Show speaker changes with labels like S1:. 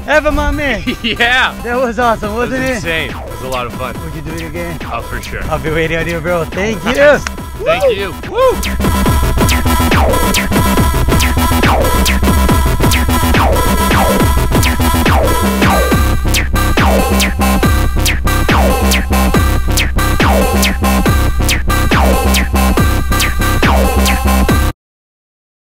S1: Evan, my man.
S2: Yeah.
S1: That was awesome, wasn't it?
S2: Insane. It was a lot of fun.
S1: Would you do it again?
S2: Oh, for sure.
S1: I'll be waiting on you, bro. Thank you.
S2: Thank you. Woo!